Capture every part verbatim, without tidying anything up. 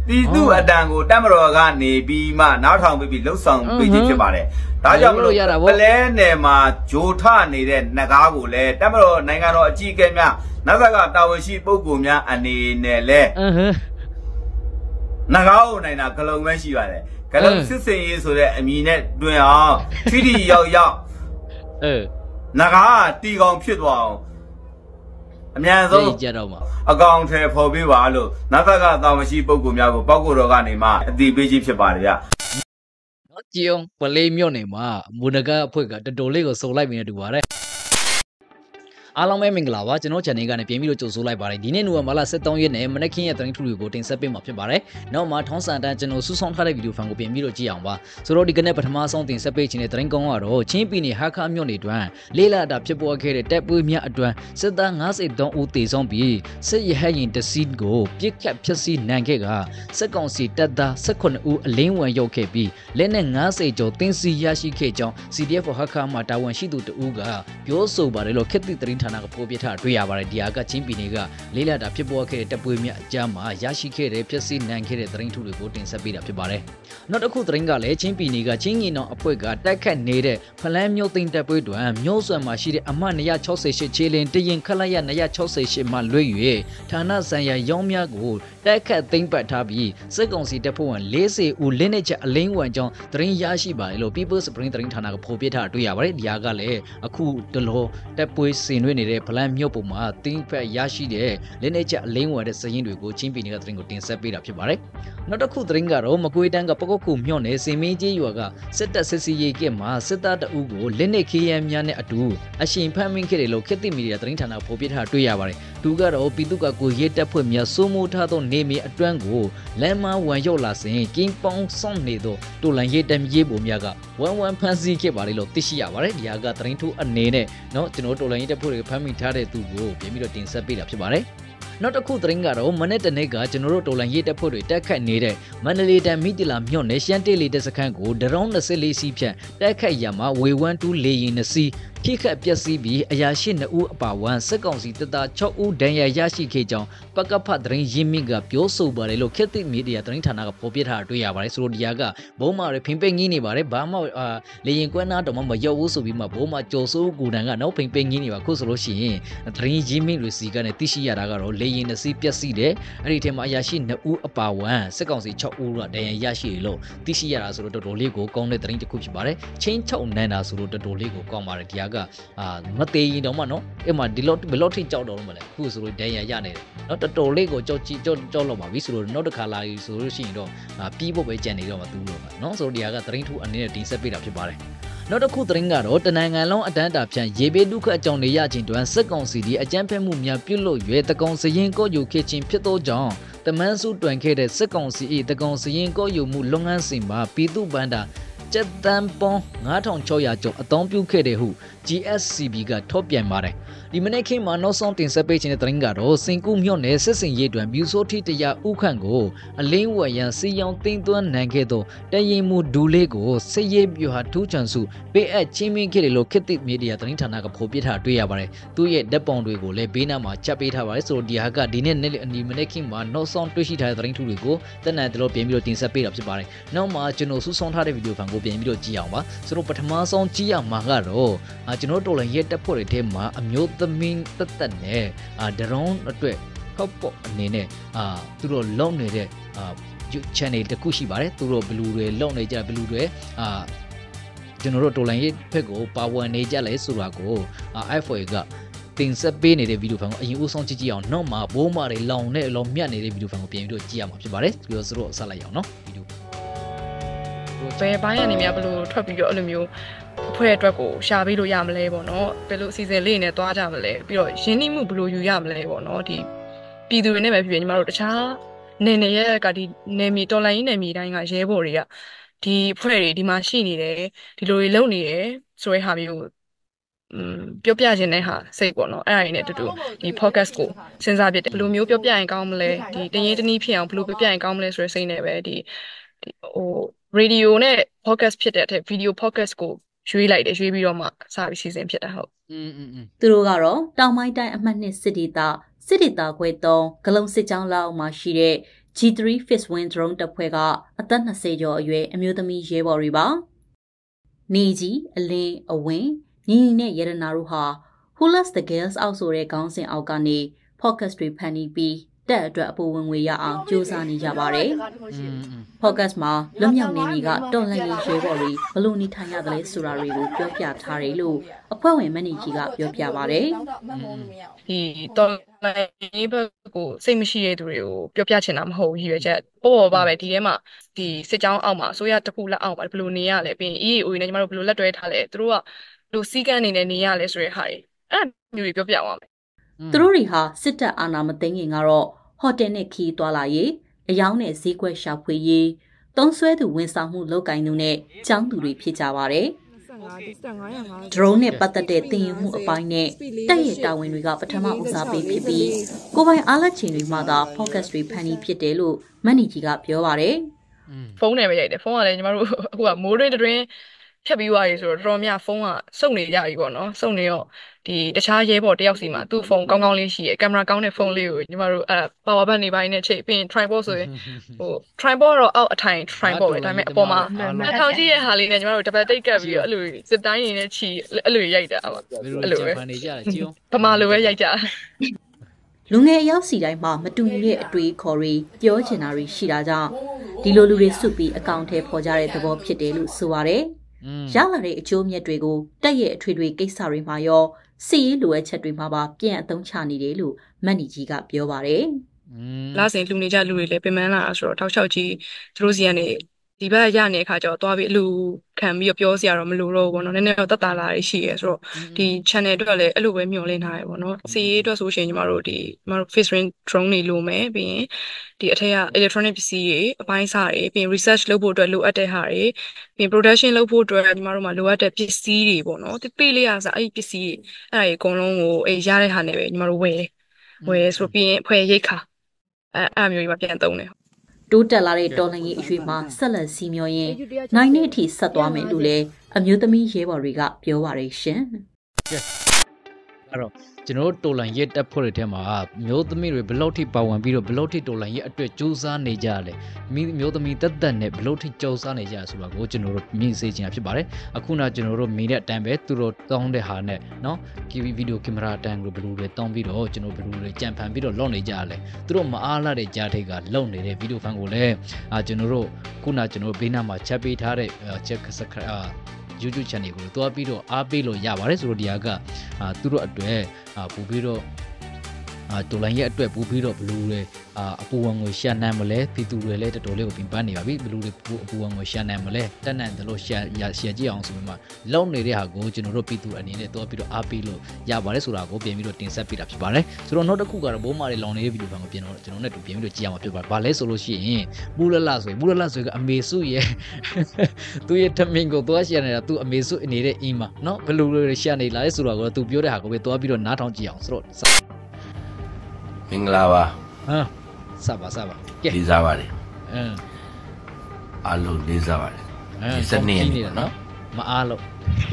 တီတူအတန်ကိုတက်မတော်ကနေပြီးမှနောက်ထောင်ပြီးလှုပ်ဆောင်ပေးခြင်းဖြစ်ပါတယ်ဒါကြောင့်မလို့ပလဲနယ်မှာဂျိုထနေတဲ့နဂါးကိုလည်းတက်မတော်နိုင်ငံတော်အကြီးအကဲများနတ်ကတာဝန်ရှိပုဂ္ဂိုလ်များအနေနဲ့လဲနဂါးကိုနိုင်တာဂလုံပဲရှိပါတယ်ဂလုံစစ်စင်ရေးဆိုတဲ့အမည်နဲ့တွင်အောင်ထိထိရောက်ရောက်เออနဂါးတီကောင်ဖြစ်သွားအောင်အများဆုံးကြတော့မှာအကောင်ထဲပေါ်ပေးပါလို့နတ်ကတာဝန်ရှိပုဂ္ဂိုလ်များကိုပောက်ကိုတော်ကနေမှအတိပေးခြင်းဖြစ်ပါတယ်ဗျနော်ကြည်အောင်ပလေးမြို့နေမှာမူနဂါအဖွဲ့ကတော်တော်လေးကိုစုံလိုက်ပြီးနေတူပါတယ်အားလုံးပဲမင်္ဂလာပါကျွန်တော် channel ကနေပြန်ပြီးတော့ကြိုဆိုလိုက်ပါတယ်ဒီနေ့နိုဝင်ဘာလสิบสองရက်နေ့မနက်ခင်းရဲ့သတင်းထူတွေကိုတင်ဆက်ပေးမှာဖြစ်ပါတယ်နောက်မှာထောင်းစံတန်းကျွန်တော်စူးစောင်းထားတဲ့ဗီဒီယိုဖိုင်ကိုပြန်ပြီးတော့ကြည့်အောင်ပါဆိုတော့ဒီကနေ့ပထမဆုံးတင်ဆက်ပေးခြင်းတဲ့သတင်းကောင်းကတော့ချင်းပြည်နယ်ဟာခါမြို့နယ်တွင်လေးလာတာဖြစ်ပေါ်ခဲ့တဲ့တပ်ပွေးများအတွန်းစစ်သားห้าสิบสองဦးတေဆုံးပြီးစစ်ရဟရင်တစီကိုပြစ်ခတ်ဖျက်ဆီးနိုင်ခဲ့ကစစ်ကောင်စီတပ်သားสิบเจ็ดဦးအလင်းဝင်ရောက်ခဲ့ပြီးလက်နက်ห้าสิบကျော်တင်းစီရရှိခဲ့ကြောင်း C D F ဟာခါမှာတာဝန်ရှိသူတဦးကပြောဆိုပါတယ်လို့ခေတ်သစ်သတင်းဌာနကပေါ်ပြထားတွေ့ရပါတယ်ဒီဟာကချင်းပြည်နယ်ကလေးလာတာဖြစ်ပေါ်ခဲ့တဲ့တပ်ပွေးများအကြမ်းမှာရရှိခဲ့တဲ့ဖြစ်စီနိုင်ခဲ့တဲ့သတင်းထူတွေကိုတင်ဆက်ပေးတာဖြစ်ပါတယ်နောက်တစ်ခုသတင်းကလည်းချင်းပြည်နယ်ကချင်းငင်တော်အဖွဲ့ကတိုက်ခတ်နေတဲ့ဖလန်းမြို့သိမ်းတပ်ပွေးတွင်မြို့ဆွမ်းမှာရှိတဲ့အမှတ်two sixty-eightခြေလင်းတရင်ခလိုက်ရtwo sixty-eightမှလွှဲ၍ဌာနဆိုင်ရာရောင်းများကိုတိုက်ခတ်သိမ်းပတ်ထားပြီးစစ်ကောင်စီတပ်ဖွဲ့ဝင်fortyဦးလက်နက်ချက်အလင်းဝံကြောင်းသတင်းရရှိပါတယ်လို့ People Spring သတင်းဌာနကဖော်ပြထားတွေ့ရပါတယ်ဒီဟာကလည်းအခုတလောတပ်ပွေးဆင်နွှဲနေတဲ့ဖလန်းမြို့ပုံမှာတင်းဖက်ရရှိတဲ့လက်နက်ချက်အလင်းဝံတဲ့စရင်တွေကိုချင်းပြည်နယ်ကသတင်းကိုတင်ဆက်ပေးတာဖြစ်ပါတယ်နောက်တစ်ခုသတင်းကတော့မကွေးတန်းကပကုတ်ခုမြို့နယ်စင်မင်းကြီးရွာကစစ်တပ်စစ်စီရေးကမှာစစ်သားတအုပ်ကိုလက်နက်ခေးရန်များနဲ့အတူအရှင်ဖမ်းမင်းခဲ့တယ်လို့ခေတ်သစ်မီဒီယာသတင်းဌာနဖော်ပြထားတွေ့ရပါတယ်သူကတော့ပြည်သူ့ကကိုရဲတပ်ဖွဲ့များစိုးမိုးထားသောနေမြေအတွန်းကိုလမ်းမဝံရောက်လာစဉ်ကင်းပေါင်းဆောင်နေသောတူလန်ရဲတမ်းရေးပုံများကဝမ်ဝမ်ဖမ်းဆီးခဲ့ပါတယ်လို့သိရှိရပါတယ်ဒီဟာကသတင်းထူးအနေနဲ့เนาะကျွန်တော်တူလန်ရဲတပ်ဖွဲ့တွေဖမ်းမိထားတဲ့သူကိုပြင်ပြီးတော့တင်ဆက်ပေးတာဖြစ်ပါတယ်နောက်တစ်ခုသတင်းကတော့မနေ့တနေ့ကကျွန်တော်တို့တော်လန်ရေးတပ်ဖွဲ့တွေတက်ခတ်နေတဲ့မန္တလေးတန်မိတီလာမြို့နယ်ရှမ်းတေးလီတပ်စခန်းကိုဒရုန်းtwenty-fourစီးဖြန့်တက်ခတ်ရမှာဝေone twoလေရင်twoစီးခိခတ်ပျက်စီးပြီးအရာရှိtwoဦးအပါအဝင်စစ်ကောင်စီတပ်သားsixဦးဒဏ်ရာရရှိခဲ့ကြောင်းပကဖသတင်းရင်းမြစ်ကပြောဆိုပါတယ်လို့ခေတ်သစ်မီဒီယာသတင်းဌာနကဖော်ပြထားတွေ့ရပါတယ်ဆိုတော့ဒီဟာကဘုံမာတွေဖိမ့်ပိတ်ငင်းနေပါတယ်ဘာမှလေရင်ကွန်းနာတော့မှမရောက်ဘူးဆိုပြီးမှဘုံမာကြော်စိုးကူတန်ကနောက်ဖိမ့်ပိတ်ငင်းနေပါခုဆိုလို့ရှိရင်သတင်းရင်းမြစ်တွေစီကနေသိရှိရတာကတော့လေရင်twoစီးပျက်စီးတယ်အဲ့ဒီထဲမှာအရာရှိtwoဦးအပါအဝင်စစ်ကောင်စီsixဦးကဒဏ်ရာရရှိတယ်လို့သိရှိရတာဆိုတော့တော်တော်လေးကိုကောင်းတဲ့သတင်းတစ်ခုဖြစ်ပါတယ်ချင်းချောက်နန်းတာဆိုတော့တော်တော်လေးကိုကောင်းပါတယ်ဒီဟာကအာမသေးရင်တော့မှနော်အဲ့မှာဒီလောက်ဘယ်လောက်ထိကြောက်တော့မလဲအခုဆိုလို့ဒဏ်ရာရနေတယ်နော်တော်တော်လေးကိုကြောက်ကြည့်ကြောက်ကြောက်လောက်ပါပြီဆိုတော့နောက်တစ်ခါလာပြီဆိုလို့ရှိရင်တော့ပြီးဖို့ပဲကြံနေတော့မှသူ့တော့ပါနော်ဆိုတော့ဒီဟာကသတင်းထူးအနေနဲ့တင်ဆက်ပေးတာဖြစ်ပါတယ်နောက်တစ်ခုသတင်းကတော့တနင်္ဂနွေလုံးအတန်းတာဖြန့်ရေဘေးဒုက္ခအကြောင်းတွေရခြင်းတွင်စစ်ကောင်စီဒီအကြမ်းဖက်မှုများပြုလုပ်၍တကောင်စရင်ကော့ယူခဲ့ခြင်းဖြစ်သောကြောင့်တမန်းစုတွင်ခဲ့တဲ့စစ်ကောင်စီ၏တကောင်စရင်ကော့ယူမှုလုပ်ငန်းစဉ်မှာပြည်သူ့ဘဏ္ဍာကျပ်တန်းပေါင်းfive thousand six hundredကျော်အသုံးပြုခဲ့တဲ့ဟု G S C B ကထုတ်ပြန်ပါတယ်ဒီမနေ့ခင်းမှာနောက်ဆုံးတင်ဆက်ပေးခြင်းတဲ့သတင်းကတော့စင်ကူမြို့နယ်စစ်စင်ရေးတွင်မြူဆိုးထိတရဥခန့်ကိုအလင်းဝရန်စီယောင်တင်းသွန်းနိုင်ခဲ့သောတရင်မှုဒူလေးကိုစစ်ရေးပြဟာထူးချန်စုပေးအပ်ချင်းမင်းခဲ့တယ်လို့ခေတ်သစ်မီဒီယာသတင်းဌာနကဖော်ပြထားတွေ့ရပါတယ်သူ့ရဲ့ဓာတ်ပုံတွေကိုလည်းဘေးနားမှာချက်ပေးထားပါတယ်ဆိုတော့ဒီဟာကဒီနေ့နေ့အနီမနေ့ခင်းမှာနောက်ဆုံးတွေ့ရှိထားတဲ့သတင်းထူးတွေကိုတက်နိုင်တယ်လို့ပြင်ပြီးတော့တင်ဆက်ပေးတာဖြစ်ပါတယ်နောက်မှာကျွန်တော်စူးစောင်းထားတဲ့ဗီဒီယိုဖိုင်ကိုပြင်ပြီးတော့ကြည့်အောင်ပါဆိုတော့ပထမဆုံးကြည့်ရမှာကတော့ကျွန်တော်တော်လည်းရဲ့တပ်ဖွဲ့တွေထဲမှာအမျိုးသမီးတက်တက်နဲ့အာဒရုန်းအတွက်ဖောက်ပေါ့အနေနဲ့အာသူတို့လုံနေတဲ့အာ channel တစ်ခုရှိပါတယ်သူတို့ဘလူတွေလုံနေကြဘလူတွေအာကျွန်တော်တို့တော်လည်းရဲ့ဘက်ကိုပါဝင်နေကြလဲဆိုတာကိုအာ F four ကတင်ဆက်ပေးနေတဲ့ဗီဒီယိုဖိုင်ကိုအရင်ဦးဆုံးကြည့်ကြည့်အောင်နောက်မှာဘိုးမာတွေလောင်တဲ့အလောမြတ်နေတဲ့ဗီဒီယိုဖိုင်ကိုပြင်ပြီးတော့ကြည့်ရမှာဖြစ်ပါတယ်ပြီးတော့စတော့ဆက်လိုက်အောင်နော်ဗီဒီယိုဘယ်ဘိုင်းကနေများဘလို့ထွက်ပြီးတော့အဲ့လိုမျိုးအဖွဲ့အတွက်ကိုရှာပေးလို့ရမလဲပေါ့နော်ဘယ်လိုအစီအစဉ်လေးနဲ့တွားကြမလဲပြီးတော့ရင်းနှီးမှုဘယ်လိုယူရမလဲပေါ့နော်ဒီပြည်သူတွေနဲ့ပဲဖြစ်ဖြစ်ညီမတို့တခြားနေနေရကဒီနေမီတော်လိုင်းနေမီတိုင်းကရဲဘော်တွေကဒီအဖွဲ့တွေဒီမှာရှိနေတယ်ဒီလိုတွေလုပ်နေတယ်ဆိုတဲ့ဟာမျိုးอืมပြောပြခြင်းတဲ့ဟာစိတ်ပေါ့နော်အဲ့ဒါရင်းနဲ့တူတူဒီ podcast ကိုစဉ်းစားပြတယ်ဘယ်လိုမျိုးပြောပြရင်ကောင်းမလဲဒီတရင်တနည်းဖြစ်အောင်ဘယ်လိုပြောပြရင်ကောင်းမလဲဆိုတဲ့စိတ်နဲ့ပဲဒီဟို radio နဲ့ podcast ဖြစ်တဲ့အထက် video podcast ကိုရွေးလိုက်တယ်ရွေးပြီးတော့မှစပြီးစီစဉ်ဖြစ်တာဟုတ်อืมอืมသူတို့ကတော့တောင်ပိုင်းတိုင်းအမှတ်နှစ်စစ်ဒေသစစ်ဒေသခွဲthreeဂလုံစစ်ကြောင်းလောက်မှာရှိတဲ့ G three Fixed Wing Drone တပ်ဖွဲ့ကအသက်၂၀ကျော်အရွယ်အမျိုးသမီးရဲဘော်တွေပါနေကြီးအလင်းအဝင်းညီညီနဲ့ရတနာတို့ဟာ Who Loves the Girls အောက်ဆိုတဲ့ခေါင်းစဉ်အောက်ကနေ focus တွေဖန်တီးပြီးတက်အတွက်အပူဝင်ငွေရအောင်ကြိုးစားနေကြပါတယ်။ focus မှာလွတ်မြောက်နေပြီကတော်လန်ရေးရဲဘော်တွေဘလို့နေထိုင်ရတယ်လဲဆိုတာတွေကိုပြောပြထားတယ်လို့အဖွဲ့ဝင်မန်နေဂျီကပြောပြပါတယ်။ဒီတော်လန်ရေးဘက်ကိုစိတ်မရှိတဲ့သူတွေကိုပြောပြချင်တာမဟုတ်ဘူးရည်ရွယ်ချက်ပေါ်ပေါ်ပါပဲဒီထဲမှာဒီစစ်ကြောင်းအောက်မှာဆိုရတစ်ခုလက်အောက်မှာဘလို့နေရလဲပြီးရင် E A O နဲ့ညီမတို့ဘလို့လက်တွဲထားလဲသူတို့ကဘလို့စီးကန်းနေနေနေရလဲဆိုတဲ့ဟာတွေအဲ့မျိုးတွေပြောပြသွားမယ်သူတို့တွေဟာစစ်တပ်အာဏာမသိမ်းခင်ကတော့ဟိုတယ်နဲ့ခီးသွားလာရေးအယောင်းနဲ့ဈေးကွက်ရှာဖွေရေးသုံးဆွဲသူဝန်ဆောင်မှုလုပ်ကိုင်သူနဲ့ကျောင်းသူတွေဖြစ်ကြပါတယ်။ drone နဲ့ပတ်သက်တဲ့သင်ယူမှုအပိုင်းနဲ့တက်ရတာဝန်တွေကပထမဦးစားပေးဖြစ်ပြီးကိုပိုင်အားလက်ချင်တွေမှသာ focus တွေဖန်တီးဖြစ်တယ်လို့မန်နီဂျီကပြောပါတယ်။ဖုန်းနဲ့ပဲရိုက်တယ်ဖုန်းကလည်းညီမတို့အခုကမိုးတွင်းတွင်းဖြတ်ပြီးသွားပြီဆိုတော့တော်များဖုန်းကစုံနေကြပြီပေါ့နော်စုံနေတော့ဒီတခြားရဲဘော်တယောက်စီမှာသူ့ဖုန်းကောင်းကောင်းလေးရှိရယ်ကင်မရာကောင်းတဲ့ဖုန်းလေးကိုညီမတို့အဲ power bank နေပိုင်းနဲ့ချိန်ပြီး tripod ဆိုရင်ဟို tripod တော့အောက်အထိုင် tripod ပဲဒါပေမဲ့အပေါ်မှာအထောင်ကြီးရဲ့ဟာလေးနဲ့ညီမတို့တပတ်တိတ်ကပ်ပြီးတော့အဲ့လိုစစ်တိုင်းနေနဲ့ချီအဲ့လိုရိုက်တာပါအဲ့လိုပဲဖန်နေကြတယ်ကြည့်အောင်ဗမာလိုပဲရိုက်ကြလူငယ်အယောက်စီတိုင်းမှာမတူညီတဲ့အတွေ့အခေါ်တွေပြောချင်တာတွေရှိတာကြောင့်ဒီလိုလူတွေစုပြီးအကောင့်ထဲပေါ်ကြတဲ့သဘောဖြစ်တယ်လို့ဆိုပါတယ်ရလာတဲ့အကျိုးမြတ်တွေကိုတက်ရဲ့အထွေထွေကိစ္စတွေမှာရောစီးရေးလိုအပ်ချက်တွေမှာပါပြန်အသုံးချနေတယ်လို့မန်နီကြီးကပြောပါတယ်။လာစဉ်လူနေကြလူတွေလည်းပြင်ပန်းလာတာဆိုတော့ထောက်လျှောက်ကြီးသူတို့စီကနေဒီဘက်ရနေတဲ့အခါကျတော့သွားပြီးအလူခံပြီးတော့ပြောစရာတော့မလိုတော့ဘူးပေါ့နော်နည်းနည်းတော့တက်တာလာရရှိရဲဆိုတော့ဒီ channel အတွက်လည်းအဲ့လိုပဲမျှော်လင့်ထားရပေါ့နော်စီးရေးအတွက်ဆိုရှင်ညီမတို့ဒီညီမတို့ face ring drone တွေလိုမယ်ပြီးရင်ဒီအထက်က electronic ပစ္စည်းတွေအပိုင်းစားတွေပြီးရင် research လုပ်ဖို့အတွက်လိုအပ်တဲ့ဟာတွေပြီးရင် production လုပ်ဖို့အတွက်ညီမတို့မှာလိုအပ်တဲ့ပစ္စည်းတွေပေါ့နော်ဒီပေးလေးရစားအဲ့ဒီပစ္စည်းတွေအဲ့ဒါကြီးအကုန်လုံးကိုအေးရတဲ့ဟာနဲ့ပဲညီမတို့ဝယ်ဝယ်ဆိုပြီးရင်ဖွဲ့ရိတ်ခါအဲ့အဲ့မျိုးကြီးမှပြန်သုံးတယ်တိုးတက်လာတဲ့တော်လှန်ရေးအရွေမှာဆက်လက်စီမျောရင်နိုင်တဲ့အထိဆက်သွားမယ်လို့လည်းအမျိုးသမီးရဲဘော်တွေကပြောပါရရှင်အဲ့တော့ကျွန်တော်တို့တော်လန်ရဲ့တက်ဖွဲ့တွေထဲမှာမျိုးသမီးတွေဘယ်လောက်ထိပါဝင်ပြီးတော့ဘယ်လောက်ထိတော်လန်ရဲ့အတွက်စူးစမ်းနေကြရလဲမိမျိုးသမီးတက်တက်နဲ့ဘယ်လောက်ထိစူးစမ်းနေကြရဆိုတာကိုကျွန်တော်တို့မြင်စေချင်တာဖြစ်ပါတယ်အခုနကျွန်တော်တို့မိတဲ့အတန်းပဲသူတို့တောင်းတဲ့ဟာနဲ့เนาะ K V ဗီဒီယိုကင်မရာအတန်းကိုဘယ်လိုလဲတောင်းပြီးတော့ကျွန်တော်ဘယ်လိုလဲကြံဖန်ပြီးတော့လော့နေကြရလဲသူတို့မအားလာတဲ့ကြားထိတ်ကလုံနေတဲ့ဗီဒီယိုဖန်ကိုလည်းအာကျွန်တော်တို့ခုနကျွန်တော်ဘေးနားမှာချက်ပေးထားတဲ့ချက်စခရာYouTube channel ကိုတွားပြီးတော့အားပေးလို့ရပါတယ်ဆိုတော့ဒီဟာကအာသူတို့အတွက်အာပို့ပြီးတော့အာတော်လိုင်းရဲ့အတွက်ပို့ပြီးတော့ဘလူးလေအာအပူဝံငွေရှာနမ်းမလဲပြည်သူတွေလည်းတော်တော်လေးကိုပြင်ပန်းနေပါပြီဘလူးတွေအပူဝံငွေရှာနမ်းမလဲတက်နန်တယ်လို့ရှာရှာကြည့်အောင်ဆိုပြီးမှလုံနေတဲ့ဟာကိုကျွန်တော်တို့ပြည်သူအနေနဲ့တွားပြီးတော့အားပေးလို့ရပါတယ်ဆိုတာကိုပြင်ပြီးတော့တင်ဆက်ပေးတာဖြစ်ပါတယ်ဆိုတော့နောက်တစ်ခုကတော့ဘိုးမာတွေလောင်နေတဲ့ဗီဒီယိုဖန်ကိုပြင်တော့ကျွန်တော်နဲ့တူပြင်ပြီးတော့ကြည့်ရမှာဖြစ်ပါတယ်ဘာလဲဆိုလို့ရှိရင်မူလလဆိုရင်မူလလဆိုရင်အမေစုရဲ့သူရဲ့ထမင်းကိုတွားရှာနေတာသူအမေစုအနေနဲ့အင်းမှာเนาะဘလူးတွေရှာနေလာလဲဆိုတာကိုသူပြောတဲ့ဟာကိုပဲတွားပြီးတော့နားထောင်ကြည့်အောင်ဆိုတော့မင်္ဂလာပါဟာစပါစပါကဲလေးစားပါလေအင်းအားလုံးလေးစားပါလေဒီစနေနေ့နော်မအားလို့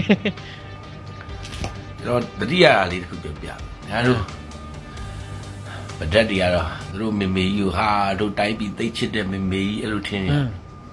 ကျွန်တော်တတိယအားလေးတစ်ခုပြောပြမယ်ငါတို့ဗဒတ်တွေကတော့သူတို့မေမေကြီးဟာတို့တိုင်းပြီးသိချစ်တဲ့မေမေကြီးအဲ့လိုထင်နေ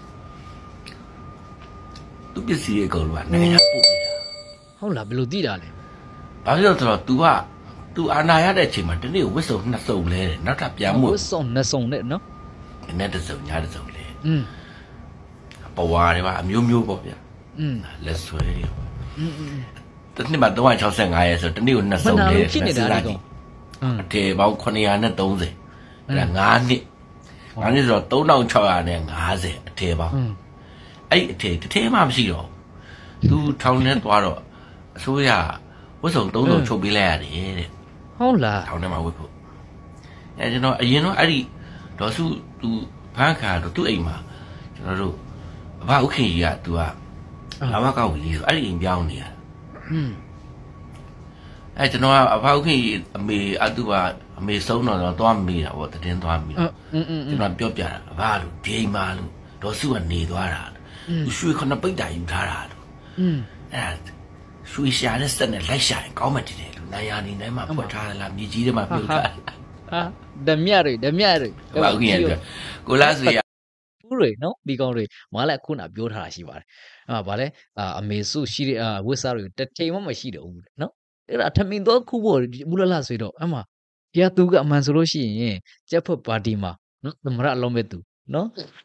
သူပစ္စည်းတွေအကုန်လုံးကနိုင်ငံပို့နေတာဟုတ်လားဘယ်လိုသိတာလဲဘာဖြစ်လို့ဆိုတော့ तू ကသူအာနာရတဲ့အချိန်မှာတနေ့ဝစ်စုံနှစ်စုံလဲတဲ့နောက်ထပ်ပြန်မှုဝစ်စုံနှစ်စုံနဲ့နော်နဲ့တစ်စုံညာတစ်စုံလဲอืมပဝါတွေပါအမျိုးမျိုးပေါ့ဗျာอืมလက်ဆွဲတွေပေါ့อืมอืมတစ်နှစ်မှာသုံး၆၅ရဲဆိုတနေ့ကိုနှစ်စုံလဲဖြစ်နေတာလေကောอืมအထေပေါင်းခုနှစ်ရာနဲ့သုံးဆယ်အဲ့ဒါငါးနှစ်ငါးနှစ်ဆိုတော့သုံးထောင်ခြောက်ရာနဲ့ငါးဆယ်အထေပေါင်းအဲ့အထေတစ်ထဲမှမရှိတော့သူထောင်ထဲသွားတော့အစိုးရဝတ်စုံသုံးစုံချုပ်ပေးလိုက်ရတယ်တဲ့ဟုတ်လားထောင်ထဲမှာဝတ်ဖို့အဲကျွန်တော်အရင်တော့အဲ့ဒီဒေါ်စုသူဖန်းခါတော့သူ့အိမ်မှာကျွန်တော်တို့အဘဥခင်ကြီးကသူကလာမကောက်ကြီးဆိုအဲ့ဒီအိမ်ပြောင်းနေရอืมအဲကျွန်တော်ကအဘဥခင်ကြီးအမေအတူပါအမေဆုံးတော့တော့သွားမေးတာပေါ့တည်င်းသွားမေးတော့ကျွန်တော်ပြောပြတာအဘလို့ဒီအိမ်မှာလို့ဒေါ်စုကနေသွားတာသူရွှေခဏပိတ်တာယူထားတာလို့อืมအဲရွှေရှာတဲ့စက်နဲ့လိုက်ရှာရင်ကောင်းမှတည်တယ်လို့နိုင်ရနေနိုင်မှာဖွက်ထားတယ်လားမြေကြီးထဲမှာပြုတ်ထား啊，得面儿得面儿， ဘာကူရင်ကိုလားစီရခုတွေနော်ဒီကောင်တွေမလည်းခုနပြောထားတာရှိပါတယ်အာဗာလဲအာအမေစုရှိတဲ့အာဝစ်စားတွေတစ်ချိန်မှမရှိတော့ဘူးနော်အဲ့ဒါထမင်းတော့ခုဖို့ဘူးလလဆိုတော့အမှတရားသူကအမှန်ဆိုလို့ရှိရင်ကြက်ဖွက်ပါတီမှာနော်သမရအလုံးမဲ့သူနော်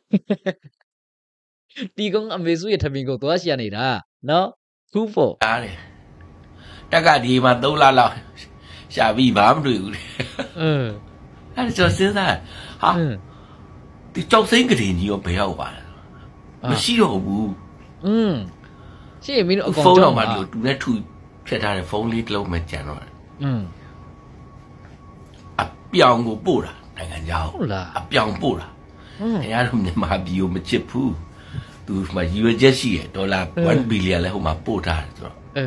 ဒီကောင်အမေစုရဲ့ထမင်းကိုသွားရှာနေတာနော်ခုဖို့အားတယ်တက်ကဒီမှာသုံးလလောက်ရှာပြီးဘာမတွေ့ဘူးလေအင်းအဲ့ဒါကျွန်တော်စဉ်းစားဟာဒီကြောက်စိမ့်ကလေးကြီးရောဘယ်ရောက်ပါလဲမရှိတော့ဘူးอืมရှေ့မင်းတို့အကောင်ကြောက်မှာဒီတူနဲ့ထူဖြတ်ထားတဲ့ဖုန်းလေးတစ်လုံးပဲကျန်တော့อืมအပြောင်ကိုပို့တာနိုင်ငံခြားဟုတ်လားအပြောင်ပို့တာအဲရတော့မြန်မာပြည်ကိုမချစ်ဘူးသူမှယူရချက်ရှိရဒေါ်လာone billion လဲဟိုမှာပို့ထားတယ်ဆိုတော့အဲ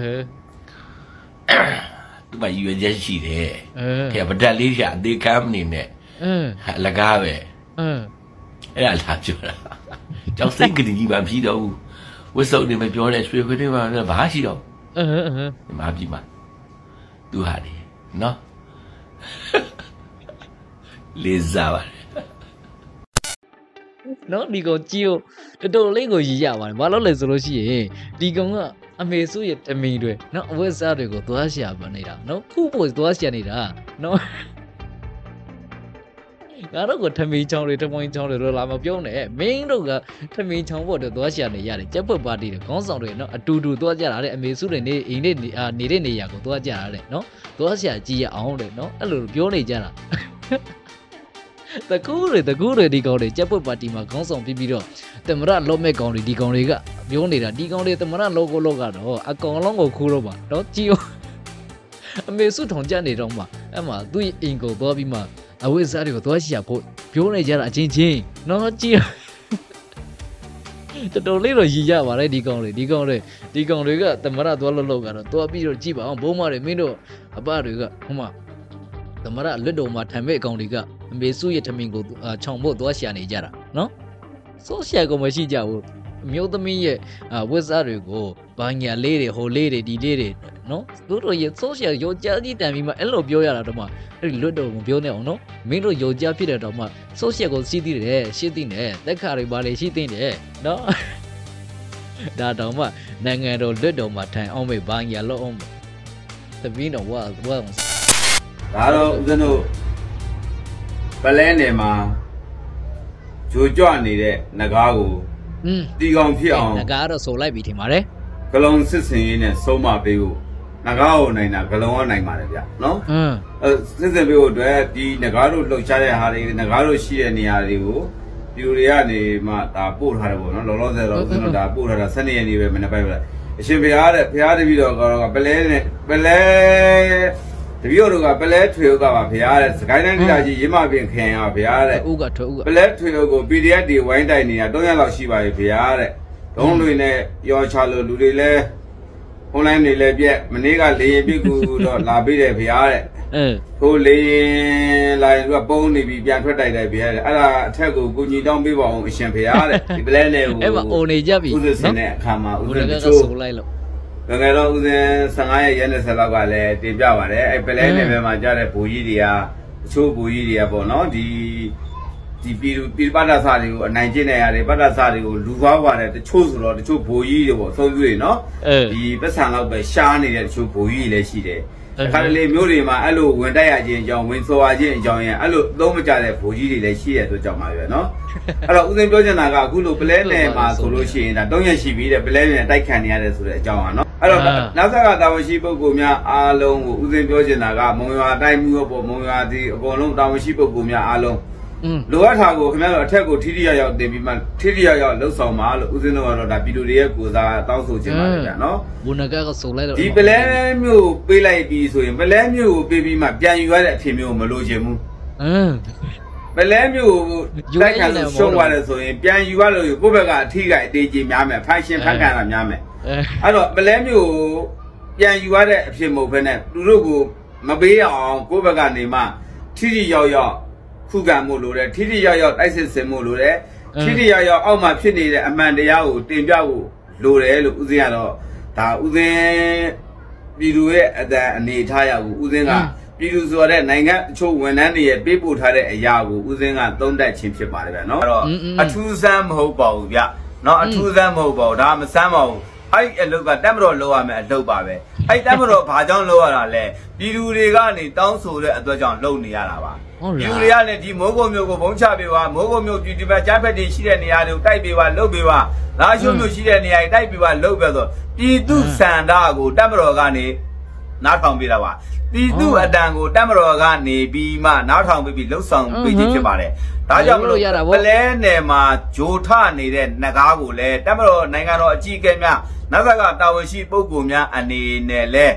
သူမှယူရချက်ရှိတယ်အဲဗဒက်လေးရှာအသေးကမ်းနေနဲ့အဲလကားပဲအဲအဲ့ဒါလာပြောတာကြောက်စိတ်ကလေးကြီးမှဖြစ်တော့ဝစ်စုံနေမပြောတဲ့ရွှေခွေးတွေမှဘာရှိတော့အဟအဟဒီမှာပြီမှာသူဟာဒီနော်လေးစားပါနော်ဒီကောင်ကြည့်တော်တော်လေးကိုရည်ရပါတယ်ဘာလို့လဲဆိုလို့ရှိရင်ဒီကောင်ကအမေစုရဲ့တမီတွေနော်အဝတ်စားတွေကိုသွားရှာပါနေတာနော်ခုဖို့သွားရှာနေတာနော်ငါတို့ကထမင်းချောင်းတွေထမင်းချောင်းတွေတော့လာမပြောနဲ့မင်းတို့ကထမင်းချောင်းဖို့တော့သွားရှာနေရတယ်ကြက်ပွက်ပါတီတွေခေါင်းဆောင်တွေနော်အတူတူသွားကြတာတဲ့အမေစုတွေနေအိမ်နဲ့နေတဲ့နေရာကိုသွားကြတာတဲ့နော်သွားရှာကြည့်ရအောင်တဲ့နော်အဲ့လိုပြောနေကြတာတကူတွေတကူတွေဒီကောင်တွေကြက်ပွက်ပါတီမှာခေါင်းဆောင်ပြီးပြီးတော့တမရလောမဲ့ကောင်တွေဒီကောင်တွေကပြောနေတာဒီကောင်တွေတမရလောကိုလောကတော့အကောင်လုံးကိုခူးတော့ပါနော်ကြည့်အမေစုထောင်ကြနေတော့မှအဲ့မှာသူ့အိမ်ကိုသွားပြီးမှအဝိဇ္ဇာတွေကိုသွားရှာဖို့ပြောနေကြတာအချင်းချင်းနော်ကြည့်တော်တော်လေးတော့ရည်ရပါတယ်ဒီကောင်တွေဒီကောင်တွေဒီကောင်တွေကတမရသွားလို့လောက်ကတော့သွားပြီးတော့ကြည့်ပါအောင်ဘုံမတွေမင်းတို့အပတွေကဟိုမှာတမရလွတ်တော်မှာထံမဲ့အကောင်တွေကအမေစုရဲ့ထမင်းကိုခြောင်ဖို့သွားရှာနေကြတာနော်ဆိုရှာကိုမရှိကြဘူးမျိုးသမီးရဲ့ဝစ်စားတွေကိုဘာညာလေးတွေဟိုလေးတွေဒီလေးတွေနော်သူတို့ရဲ့ဆိုရှာရောကြားကြီးတန်ပြီးမှအဲ့လိုပြောရတာတော့မှအဲ့ဒီလွတ်တော်ကိုပြောနေအောင်နော်မင်းတို့ရောကြားဖြစ်တဲ့တော့မှဆိုရှာကိုစီးသိတယ်ရှင်းသိတယ်တက်ခါတွေပါလေရှိသိတယ်နော်ဒါတော့မှနိုင်ငံတော်လွတ်တော်မှာထိုင်အောင်မေဘာညာလို့အောင်သမီးတော်ဝါဝါဒါတော့ဦးဇင်းတို့ပလဲနယ်မှာဂျိုကြွနေတဲ့နဂါးကိုอืมတီကောင်ဖြစ်အောင်နဂါးတော့ဆိုလိုက်ပြီထင်ပါတယ်ဂလုံးစစ်စင်ရေးနဲ့ဆုံးမပေးဖို့နဂါးကိုနိုင်တာဂလုံးကနိုင်ပါတယ်ဗျနော်อืมအဲစစ်စင်ပေးဖို့အတွက်ဒီနဂါးတို့လှုပ်ရှားတဲ့ဟာတွေနဂါးတို့ရှိတဲ့နေရာတွေကိုဒီလူတွေကနေမှဒါပို့ထားတယ်ပေါ့နော်လောလောဆယ်တော့ကျွန်တော်ဒါပို့ထားတာ၁၂ရက်နေ့ပဲမနေ့ပိုင်းပဲအရှင်ဘုရားတဲ့ဘုရားတပည့်တော်ကတော့ပလဲနဲ့ပလဲတပည့်တော်ကပလဲထွေဥကပါဘုရားတဲ့စကိုင်းတိုင်းဒေသကြီးရင်းမပင်ခင်ရဘုရားတဲ့ဥကထွေဥကပလဲထွေဥကို ပီ ဒီ အက်ဖ် တွေဝိုင်းတိုက်နေတာ၃ရက်လောက်ရှိပါပြီဘုရားတဲ့ဒုံးတွေနဲ့ရောချလို့လူတွေလည်း online တွေလည်းပြက်မနေ့ကလေရင်ပြစ်ကူတော့လာပြီးတယ်ဘုရားတဲ့အင်းဟိုလေရင်လာရင်ကပုံးနေပြီးပြန်ထွက်တိုက်တယ်ဘုရားတဲ့အဲ့ဒါအထက်ကိုကိုကြီးတောင်းပေးပါအောင်အရှင်ဘုရားတဲ့ဒီပလဲနဲ့ဟိုအဲ့မှာအိုနေကြပြီဥဒ္ဒစင်နဲ့အခါမှာဥဒ္ဒကဆိုလိုက်လို့ငယ်ငယ်တော့ဦးစင်၁၅ရက်ရက်၂၀လောက်ကလည်းတင်ပြပါတယ်အဲ့ပလဲနယ်ပဲမှာကြားတဲ့ဘူကြီးတွေကတချို့ဘူကြီးတွေကပေါ့နော်ဒီဒီပြည်ပြည်ပဒစာတွေကိုအနိုင်ကျင့်နေရတယ်ပဒစာတွေကိုလူသွားပါတယ်တချို့ဆိုတော့တချို့ဘူကြီးတွေပေါ့သုံးသွေးနော်ဒီပတ်စံလောက်ပဲရှားနေတဲ့တချို့ဘူကြီးတွေလည်းရှိတယ်အခါတလေမျိုးတွေမှာအဲ့လိုဝင်တိုက်ရခြင်းအကြောင်းဝင်ဆိုရခြင်းအကြောင်းရင်အဲ့လိုသုံးမကြတဲ့ဘူကြီးတွေလည်းရှိရဆိုကြောင့်ပါပဲနော်အဲ့တော့ဦးစင်ပြောချင်တာကအခုလိုပလဲနယ်မှာဆိုလို့ရှိရင်ဒါ၃ရက်ရှိပြီတဲ့ပလဲနယ်တိုက်ခံနေရတယ်ဆိုတဲ့အကြောင်းပါနော်အဲ့တော့နောက်ဆက်ကတာဝန်ရှိပုဂ္ဂိုလ်များအားလုံးကိုဦးစင်ပြောချင်တာကမုံရွာတိုင်းမှုပေါ့မုံရွာဒီအကုန်လုံးတာဝန်ရှိပုဂ္ဂိုလ်များအားလုံးလိုအပ်တာကိုခင်ဗျားတို့အထက်ကိုထိထိရောက်ရောက်တင်ပြီးမှထိထိရောက်ရောက်လှုပ်ဆောင်ပါလို့ဦးစင်းတို့ကတော့ဒါပြည်သူတွေရဲ့ကိုယ်စားတောင်းဆိုချင်ပါတယ်ဗျာနော်ဘုန်းကကဆိုလိုက်တော့ဒီပလဲမျိုးပေးလိုက်ပြီးဆိုရင်ပလဲမျိုးကိုပေးပြီးမှပြန်ယူရတဲ့အဖြစ်မျိုးမလိုချင်ဘူးအင်းပလဲမျိုးတိုက်ခံလို့ရှုံးသွားတယ်ဆိုရင်ပြန်ယူရလို့ကိုယ့်ဘက်ကအထီးကအတေးကြီးများမယ်ဖိုင်ရှင်ဖန်ခံတာများမယ်အဲ့တော့ပလဲမျိုးပြန်ယူရတဲ့အဖြစ်မဟုတ်ဘဲနဲ့သူတို့ကိုမပေးအောင်ကိုယ့်ဘက်ကနေမှထိထိရောက်ရောက်ခုခံမှုလိုတယ်ထိထိရောက်ရောက်တိုက်စစ်ဆင်မှုလိုတယ်ထိထိရောက်ရောက်အောက်မှာဖြစ်နေတဲ့အမှန်တရားကိုတင်ပြဖို့လိုတယ်လို့ဦးစင်းကတော့ဒါဦးစင်းပြည်သူရဲ့အတန်အနေထားရကိုဦးစင်းကပြည်သူဆိုတဲ့နိုင်ငံအချို့ဝန်ထမ်းတွေရဲ့ပေးပို့ထားတဲ့အရာကိုဦးစင်းကသုံးသပ်ခြင်းဖြစ်ပါတယ်ဗျာနော်အဲ့တော့အထူးဆန်းမဟုတ်ပါဘူးဗျနော်အထူးဆန်းမဟုတ်ပါဘူးဒါမဆန်းပါဘူးအဲ့အလုပ်ကတက်မတော်လုပ်ရမယ်အလုပ်ပါပဲအဲ့တက်မတော်ဘာကြောင့်လုပ်ရတာလဲပြည်သူတွေကနေတောင်းဆိုတဲ့အတွက်ကြောင့်လုပ်နေရတာပါပြည်သူတွေကလည်းဒီမိုးကုံမျိုးကိုဘုံချပေးပါမိုးကုံမျိုးပြည်သူပဲကြားဖက်တွေရှိတဲ့နေရာတွေကိုတိုက်ပေးပါလုပ်ပေးပါလာရှုံမျိုးရှိတဲ့နေရာတွေတိုက်ပေးပါလုပ်ပြဆိုပြည်သူစံတာကိုတက်မတော်ကနေနားထောင်ပေးတာပါပြည်သူအတန်ကိုတက်မတော်ကနေပြီးမှနားထောင်ပေးပြီးလှုပ်ဆောင်ပေးခြင်းဖြစ်ပါတယ်ဒါကြောင့်မလို့ပလဲနယ်မှာဂျိုထနေတဲ့နဂါးကိုလည်းတက်မတော်နိုင်ငံတော်အကြီးအကဲများနောက်ဆက်ကတာဝန်ရှိပုဂ္ဂိုလ်များအနေနဲ့လဲ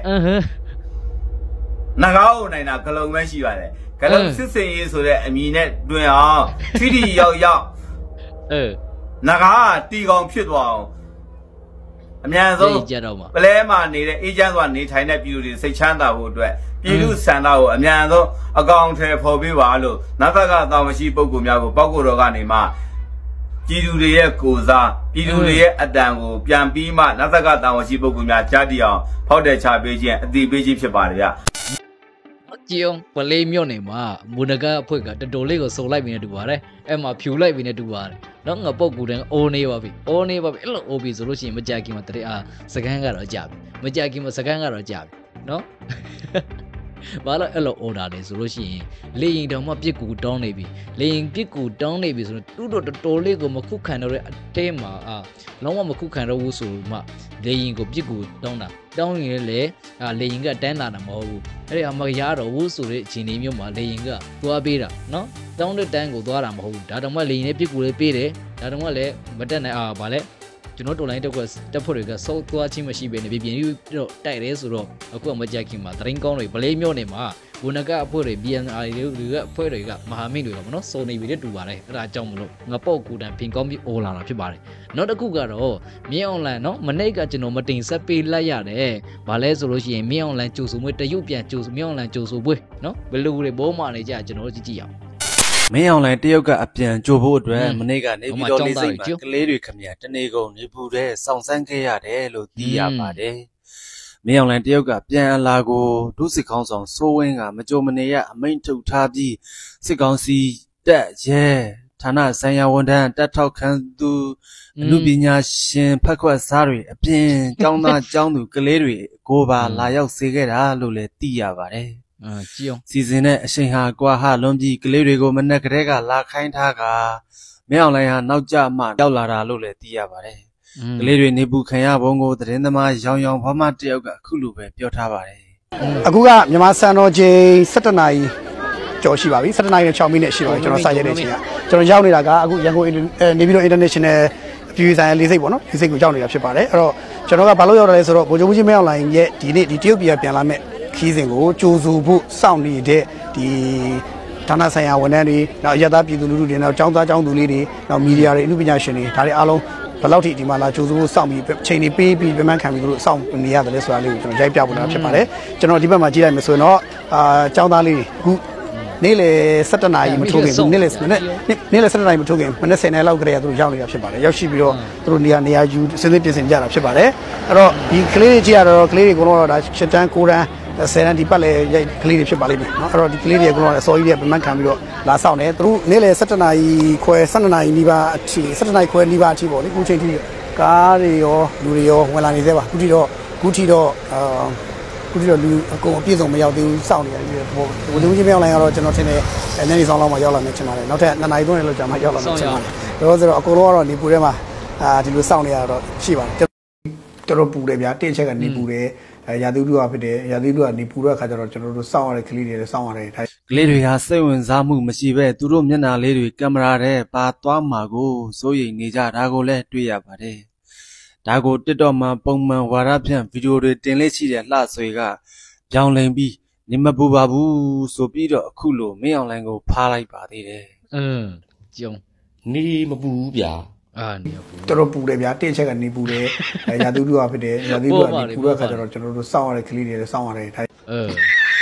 နဂါးကိုနိုင်တာဂလုံပဲရှိပါတယ်ဂလုံစစ်စင်ရေးဆိုတဲ့အမည်နဲ့တွင်အောင်ထိထိရောက်ရောက်အဲနဂါးတီကောင်ဖြစ်သွားအောင်အများဆုံးပလဲမှာနေတဲ့အေဂျင့်ဆိုတာနေထိုင်တဲ့ပြည်သူတွေစိတ်ချမ်းသာဖို့အတွက်ပြည်သူစံတာကိုအများဆုံးအကောင်အထည်ဖော်ပေးပါလို့နတ်သက်ကတာဝန်ရှိပုဂ္ဂိုလ်များကိုပောက်ကိုတော်ကနေမှပြည်သူတွေရဲ့ကိုစားပြည်သူတွေရဲ့အတန်ကိုပြန်ပြီးမှနတ်သက်ကတာဝန်ရှိပုဂ္ဂိုလ်များကြားတည်အောင်ဖောက်တယ်ချပေးခြင်းအတိပေးခြင်းဖြစ်ပါတယ်ဗျကြည်အောင်ပလေးမြို့နေမှာမူနဂအဖွဲ့ကတော်တော်လေးကိုစုံလိုက်ပြီးနေတူပါတယ်အဲ့မှာဖြူလိုက်ပြီးနေတူပါတယ်နော်ငါပုတ်ကူတန်းအိုးနေပါပြီအိုးနေပါပြီအဲ့လိုအိုးပြီဆိုလို့ရှိရင်မကြခင်မှာတရေအားစကန်းကတော့ကြာပြီမကြခင်မှာစကန်းကတော့ကြာပြီနော်ဘာလို့အဲ့လိုအော်ဒါလဲဆိုလို့ရှိရင်လေရင်တောင်မှပြစ်ကူတောင်းနေပြီလေရင်ပြစ်ကူတောင်းနေပြီဆိုတော့တူတော်တော်တော်လေးကိုမခုခံတော့တဲ့အတဲမှာအာလုံးဝမခုခံတော့ဘူးဆိုမှလေရင်ကိုပြစ်ကူတောင်းတာတောင်းရင်လည်းအာလေရင်ကတန်းလာတာမဟုတ်ဘူးအဲ့ဒီအမရတော့ဘူးဆိုတဲ့အခြေအနေမျိုးမှာလေရင်ကသွားပေးတာနော်တောင်းတဲ့တန်းကိုသွားတာမဟုတ်ဘူးဒါတော့မှလေရင်နဲ့ပြစ်ကူလေးပေးတယ်ဒါတော့မှလည်းမတက်နိုင်အာဗာလဲကျွန်တော်တော်လိုင်းတက်ခွက်တက်ဖို့တွေကစောသွားချင်းမရှိဘဲနဲ့ပြပြတော့တိုက်ရဲဆိုတော့အခုမကြခင်မှာတရင်ကောင်းတွေပလေးမျိုးနေမှာဘုနကအဖို့တွေ B N R တွေကအဖွဲ့တွေကမဟာမိတ်တွေကပေါ့နော်စုံနေပြီတူပါတယ်အဲ့ဒါကြောင့်မလို့ငါပေါ့ကူတန်ဖင်ကောင်းပြီးအိုးလာတာဖြစ်ပါတယ်နောက်တစ်ခုကတော့မြင်းအွန်လိုင်းနော်မနေ့ကကျွန်တော်မတင်ဆက်ပေးလိုက်ရတယ်ဘာလဲဆိုလို့ရှိရင်မြင်းအွန်လိုင်းကြိုဆိုမွေးတရုတ်ပြန်ကြိုမြင်းအွန်လိုင်းကြိုဆိုပွဲနော်ဘယ်လိုတွေဘောမှနေကြကျွန်တော်ကြည့်ကြည့်အောင်မင်းအောင်လိုင်းတရုတ်ကအပြန်ကြိုဖို့အတွက်မနေ့ကနေပြီးတော့လေးစိတ်မှာကလေးတွေခမရတနေကုန်နေပူတဲ့စောင့်စမ်းခဲ့ရတယ်လို့သိရပါတယ်မင်းအောင်လိုင်းတရုတ်ကပြန်အလာကိုဒုစစ်ကောင်းဆောင်စိုးဝင်းကမကြိုမနေရအမိန့်ထုတ်ထားပြီးစစ်ကောင်းစီတက်ရဲဌာနဆိုင်ရာဝန်ထမ်းတက်ထောက်ခံသူအမှုပညာရှင်ဖက်ခွက်စားတွေအပြင်ကျောင်းသားကျောင်းသူကလေးတွေကိုပါလာရောက်စေခဲ့တာလို့လည်းသိရပါတယ်အာကြည့်အောင်စီစဉ်တဲ့အချိန်ဟာကွာဟလွန်ပြီးကလေးတွေကိုမနက်ကလေးကလာခိုင်းထားကမင်းအောင်လိုင်းဟာနောက်ကျမှရောက်လာတာလို့လည်းသိရပါတယ်ကလေးတွေနေပူခံရပုံကိုသတင်းသမားရောင်ရောင်ဘောမတယောက်ကအခုလိုပဲပြောထားပါတယ်အခုကမြန်မာစံတော်ချိန်၁၇နာရီကျော်ရှိပါပြီ၁၇နာရီနဲ့၆မိနစ်ရှိပါပြီကျွန်တော်စရတဲ့အချိန်ကကျွန်တော်ရောက်နေတာကအခုရန်ကုန်နေပြည်တော် International အပြည်ပြည်ဆိုင်ရာလေးစိတ်ပေါ့နော်လေးစိတ်ကိုရောက်နေတာဖြစ်ပါတယ်အဲ့တော့ကျွန်တော်ကဘာလို့ရောက်တာလဲဆိုတော့ဗိုလ်ချုပ်ကြီးမင်းအောင်လိုင်းရဲ့ဒီနေ့ဒီတရုတ်ပြည်ပြန်လာမဲ့ခီးစဉ်ကိုကြိုးစုဖို့စောင့်နေတဲ့ဒီဌာနဆိုင်ရာဝန်ထမ်းတွေနောက်ရသားပြည်သူလူထုတွေနောက်ចောင်းသားចောင်းသူလေးတွေနောက်မီဒီယာတွေအမှုပညာရှင်တွေဒါတွေအားလုံးဘယ်လောက်ထိဒီမှာလာကြိုးစုဖို့စောင့်ပြီးချိန်တွေပေးပြီးပြမှန်းခံပြီးတို့စောင့်နေရတယ်လဲဆိုတာလေးကိုကျွန်တော်ရိုက်ပြဖို့လာဖြစ်ပါတယ်ကျွန်တော်ဒီဘက်မှာကြည့်လိုက်မယ်ဆိုရင်တော့အာចောင်းသားလေးအခုနေ့လေ၁၇နာရီမထိုးခင်နေ့လေနေ့လေ၁၇နာရီမထိုးခင်မနေ့၁၀နာရီလောက်ကလေးကသူတို့ရောက်နေတာဖြစ်ပါတယ်ရောက်ရှိပြီးတော့သူတို့နေရာနေရာယူစဉ်းစဉ်ပြင်ဆင်ကြတာဖြစ်ပါတယ်အဲ့တော့ဒီကလေးတွေကြည့်ရတော့ကလေးတွေကတော့ဒါရှစ်တန်း၉တန်းဆယ်တန်းဒီပတ်လေရိုက်ကလေးတွေဖြစ်ပါလိမ့်မယ်နော်အဲ့တော့ဒီကလေးတွေကတော့အစောကြီးတွေပြန်မှန်းခံပြီးတော့လာဆောင်တယ်သူတို့နေ့လေ၁၇နာရီခွဲ၁၂နာရီနီးပါးအထိ၁၂နာရီခွဲနီးပါးအထိပေါ့လေအခုချိန်ထိကားတွေရောလူတွေရောဝင်လာနေသေးပါအခုထိတော့အခုထိတော့အာခုထိတော့လူအကုန်အပြည့်စုံမရောက်သေးဘူးစောင့်နေရတယ်ဟိုလူကြီးမရောက်လိုက်တော့ကျွန်တော်ထင်တယ်အနေနဲ့ဆောင်းလောက်မှရောက်လာမယ်ထင်ပါတယ်နောက်ထပ်နှစ်နာရီသုံးနာရီလောက်ကြာမှရောက်လာမယ်ထင်ပါတယ်ဒါဆိုတော့အကုန်လုံးကတော့နေပူထဲမှာအာဒီလိုစောင့်နေရတော့ရှိပါတယ်တော်တော်ပူတယ်ဗျာတင့်ချက်ကနေပူတယ်ရာသီဥတုကဖြစ်တယ်ရာသီဥတုကနေပူတဲ့အခါကျတော့ကျွန်တော်တို့စောင့်ရတဲ့ကလေးတွေလည်းစောင့်ရတယ်ဒါကလေးတွေဟာစိတ်ဝင်စားမှုမရှိပဲသူတို့မျက်နှာလေးတွေကင်မရာထဲပါသွားမှာကိုစိုးရိမ်နေကြတာကိုလည်းတွေ့ရပါတယ်ဒါကို TikTok မှာပုံမှန်ဝါဒဖြန့်ဗီဒီယိုတွေတင်လေးရှိတဲ့လှဆွေကပြောင်းလဲပြီးနေမပူပါဘူးဆိုပြီးတော့အခုလိုမင်းအောင်လိုင်းကိုဖားလိုက်ပါသေးတယ်อืมကျုံနေမပူဘူးဗျာအာနေပူတော်တော်ပူတယ်ဗျာတင့်ချက်ကနေပူတယ်ရာသီဥတုကဖြစ်တယ်ရာသီဥတုကနေပူတဲ့အခါကျတော့ကျွန်တော်တို့စောင့်ရတဲ့ကလေးတွေလည်းစောင့်ရတယ်ဒါเออ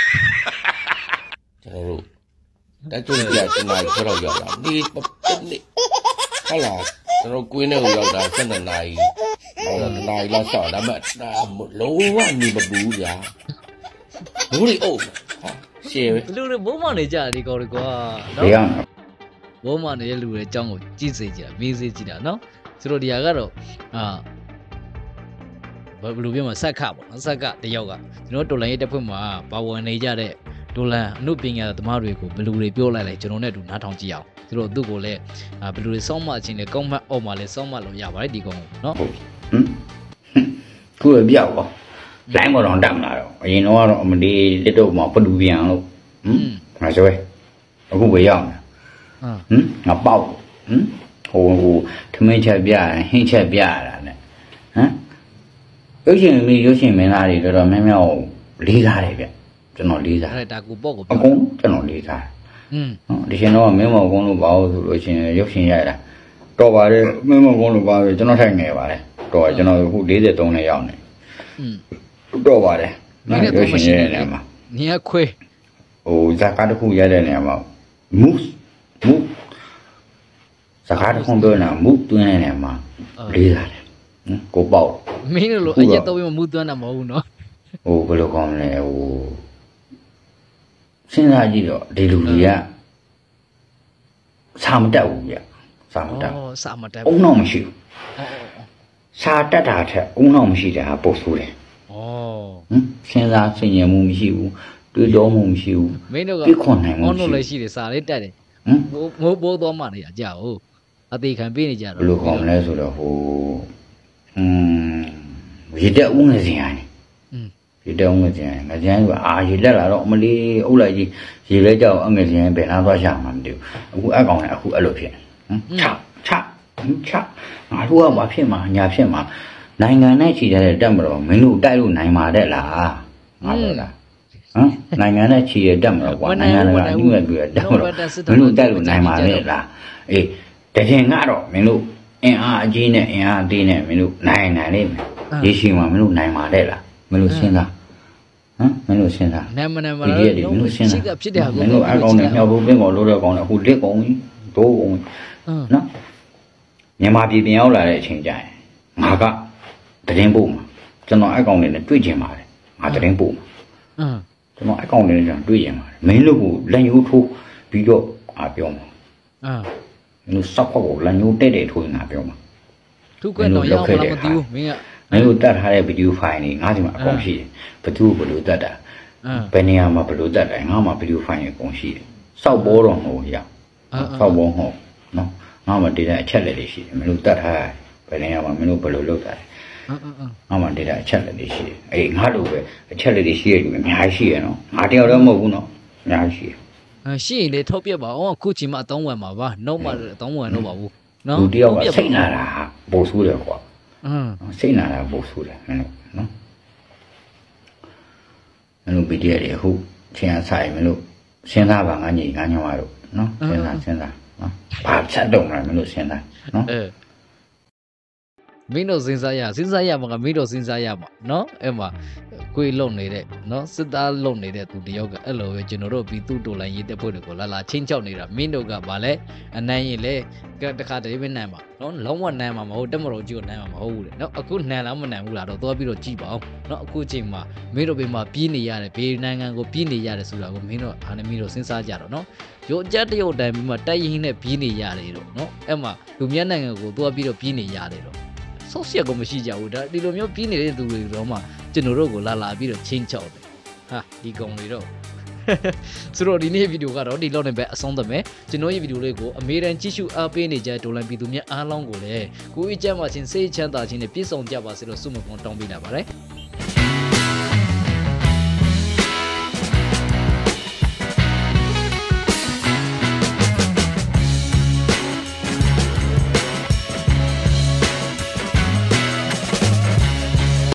ကျွန်တော်တို့တက်ကြွကြကျွန်တော်ခေါ်တော့ရောက်လာဒီနေဟလာကျွန်တော်ကွင်းထဲကိုရောက်တာ၁၂နာရီဟောတော့နာရီလောက်ဆောက်ဒါမှလုံးဝနေမပူဗျာဘူးလေအိုးရှင်းပဲလူတွေဘုံမနေကြဒီကောင်တွေကွာဒီနော်ကဘုံမနေတဲ့လူတွေအကြောင်းကိုကြည့်စေကြတာမေးစေကြတာနော်ဆိုတော့ဒီဟာကတော့အာဘယ်လိုပြောမလဲဆက်ခပေါ့နော်ဆက်ကတယောက်ကကျွန်တော်တော်လိုင်းရဲ့တစ်ဖက်မှာပါဝင်နေကြတဲ့ဒေါ်လန်အမှုပညာသမားတွေကိုဘယ်လိုတွေပြောလိုက်လဲကျွန်တော်နဲ့အတူနားထောင်ကြည့်အောင်သူတို့သူ့ကိုလည်းဘယ်လိုတွေစောင့်မခြင်းလဲကောင်းမှတ်အော်မှလည်းစောင့်မလို့ရပါတယ်ဒီကောင်နော်ဟမ်ခုရပြောက်ပါလိုင်းမတော်တက်မလာတော့အရင်တော့ကတော့အမဒီလက်တော့မှာပလူပြန်လို့ဟမ်ငါဆိုရဲအခုပဲရောက်နေဟမ်ဟမ်ငါပေါက်ဟမ်ဟိုဟိုထမင်းချက်ပြဟင်းချက်ပြရတာနဲ့ဟမ်ရုပ်ရှင်လေးရုပ်ရှင်မင်းသားတွေတော်တော်များများလေးစားတယ်ဗျကျွန်တော်လေးစားအဲ့ဒါကိုပေါ့ကိုအပြောကုန်ကျွန်တော်လေးစားอืมဒီရှင်တော့မင်းမောင်ကုန်းလို့ပါလို့ဆိုလို့ရှင်ရုပ်ရှင်ရိုက်တာတော်ပါတယ်မင်းမောင်ကုန်းလို့ပါပဲကျွန်တော်ထိုင်နေပါတယ်တော်ကျွန်တော်အခု၄၃နဲ့ရောက်နေอืมတော့ပါတယ်နော်ရုပ်ရှင်ရိုက်နေမှာနေရခွေးဟိုဇာကားတစ်ခုရိုက်တဲ့နေရာမှာမူးမူးဇာကားတစ်ခုပြောနေတာမူးတွင်းနေနေမှာလေးစားတယ်နော်ကိုပေါက်မင်းတို့လိုအရက်တော့ပြီးမှမူးသွမ်းတာမဟုတ်ဘူးနော်ဟိုဘယ်လိုကောင်းလဲဟိုစဉ်းစားကြည့်တော့ဒီလူတွေကစာမတက်ဘူးဗျစာမတက်ဩစာမတက်အုံဘူးနောက်မရှိဘူးဩဩစာတက်တာထက်အုံနောက်မရှိတာပို့ဆိုးတယ်ဩဟမ်စဉ်းစားဆင်ញံမှုမရှိဘူးတွေးတောမှုမရှိဘူးမင်းတို့ကပြခွန်နိုင်မှုအော်မရှိနိုဘူးလည်းရှိတယ်စာလေးတက်တယ်ဟမ်ဘိုးဘိုးဘိုးသွားမှနေရကြဟုတ်အသေးခံပေးနေကြဘယ်တော့လိုကောင်းလဲဆိုတော့ဟိုอืมရတဲ့ဦးငယ်စင်ရတယ်อืมရတဲ့ဦးငယ်စင်ငကြမ်းကအာရလက်လာတော့အမလေးအုပ်လိုက်ကြီးရေလဲကြောက်အငယ်စင်ဘယ်နာသွားရှာမှမသိဘူးအခုအကောင်လည်းအခုအဲ့လိုဖြစ်ဟမ်ချချချငါတို့ကဘာဖြစ်မှာညာဖြစ်မှာနိုင်ငံနဲ့ချီတဲ့တက်မတော်မင်းတို့တိုက်လို့နိုင်ပါတဲ့လားငါပြောတာဟမ်နိုင်ငံနဲ့ချီရတက်မတော်ကွာနိုင်ငံကအနည်းငယ်ပြရတက်မတော်မင်းတို့တိုက်လို့နိုင်ပါတဲ့လားအေးတကယ်ကတော့မင်းတို့အင်အားအကြီးနဲ့အင်အားအသေးနဲ့မင်းတို့နိုင်နိုင်လိမ့်မယ်ရေရှိမှာမင်းတို့နိုင်ပါတဲ့လားမင်းတို့စဉ်းစားဟမ်မင်းတို့စဉ်းစားနာမနာမဒီလားရက်တွေမင်းတို့စဉ်းရှိစားကဖြစ်တဲ့ဟာမကိုင်းတို့အကောင်နဲ့မြောက်ဖို့ပင်ကောင်လို့တဲ့ကောင်နဲ့ဟိုလက်ကောင်ကြီးဒိုးကောင်ကြီးอืมနော်မြန်မာပြည်ပြန်ရောက်လာတဲ့အချိန်ကျရင်ငါကတရင်ပို့မှာကျွန်တော်အကောင်နဲ့တွေ့ကျင်ပါတယ်ငါတရင်ပို့မှာอืมကျွန်တော်အကောင်နဲ့ကျွန်တော်တွေ့ကျင်ပါတယ်မင်းတို့ကိုလက်ညှိုးထိုးပြီးတော့ငါပြောမှာอ่าမင်းတို့စောက်ခေါက်ကိုလက်ညှိုးတက်တယ်ထိုးငါပြောမှာသူကွတော့ရောက်မလားမသိဘူးမင်းကမင်းတို့တတ်ထားတဲ့ဗီဒီယိုဖိုင်တွေငါဒီမှာအကုန်ရှိတယ်ဘသူ့ဘယ်လိုတတ်တာอ่าဘယ်နေရာမှာဘယ်လိုတတ်တယ်ငါမှာဗီဒီယိုဖိုင်တွေအကုန်ရှိတယ်စောက်ဘောတော့မဟုတ်ရစောက်ဘောမဟုတ်နော်ငါမှာဒေတာအချက်လက်တွေရှိတယ်မင်းတို့တတ်ထားဘယ်နေရာမှာမင်းတို့ဘယ်လိုလုပ်တာလဲอ่าอ่าငါမှဒေတာအချက်လက်တွေရှိတယ်အေးငါတို့ပဲအချက်လက်တွေရှိရတယ်အများကြီးရှိရနော်ငါတယောက်တော့မဟုတ်ဘူးနော်အများကြီးရှိရอ่าရှိရင်လေထုတ်ပြပါအောင်အခုချိန်မှအသုံးဝင်မှာပါနှုတ်မှအသုံးဝင်တော့ပါဘူးနော်လူတယောက်ကစိတ်နာတာပို့ဆိုးတယ်ကွာอืมစိတ်နာတာပို့ဆိုးတယ်မင်းတို့နော်မင်းတို့ဗီဒီယိုတွေအခုချင်းအဆိုင်မင်းတို့စဉ်းစားပါငါညီငါညောင်းရတော့နော်စဉ်းစားစဉ်းစားနော်ဘာချက်တော့မလဲမင်းတို့စဉ်းစားနော်เออမင်းတို့စဉ်းစားရစဉ်းစားရမှာကမင်းတို့စဉ်းစားရမှာเนาะအဲ့မှာကိုယ်လုံနေတဲ့เนาะစစ်သားလုံနေတဲ့သူတယောက်ကအဲ့လိုပဲကျွန်တော်တို့ပြီးသူ့တိုလိုင်းရေးတက်ဖို့တွေကိုလာလာချင်းချောက်နေတာမင်းတို့ကဗာလဲအနိုင်ရင်လဲတခါတည်းပဲနိုင်မှာเนาะလုံးဝနိုင်မှာမဟုတ်တက်မတော်ကြီးကိုနိုင်မှာမဟုတ်ဘူးလေเนาะအခုနိုင်လားမနိုင်ဘူးလားတော့သွားပြီးတော့ကြည့်ပါအောင်เนาะအခုချိန်မှာမင်းတို့ဘေးမှာပြေးနေရတယ်ဘေးနိုင်ငံကိုပြေးနေရတယ်ဆိုတာကိုမင်းတို့အားနဲ့မင်းတို့စဉ်းစားကြတော့เนาะရိုးကြက်တရုတ်တိုင်းပြီးမှတိုက်ရင်နဲ့ပြေးနေရတယ်တော့เนาะအဲ့မှာလူမြတ်နိုင်ငံကိုသွားပြီးတော့ပြေးနေရတယ်တော့ဆော့ရှက်ကိုမရှိကြဘူးဒါဒီလိုမျိုးပြေးနေတဲ့သူတွေတော့မှကျွန်တော်တို့ကိုလာလာပြီးတော့ချင်းချောက်တယ်ဟာဒီကောင်တွေတော့ဆိုတော့ဒီနေ့ဗီဒီယိုကတော့ဒီလောက်နဲ့ပဲအဆုံးသတ်မယ်ကျွန်တော်ရဲ့ဗီဒီယိုလေးကိုအမေရိကန်ကြည့်ရှုအားပေးနေကြတဲ့ဒေါ်လာပြည်သူများအားလုံးကိုလည်းကိုယ်အကြမ်းမှချင်းစိတ်ချမ်းသာခြင်းနဲ့ပြည့်စုံကြပါစေလို့ဆုမွန်တောင်းပေးလာပါတယ်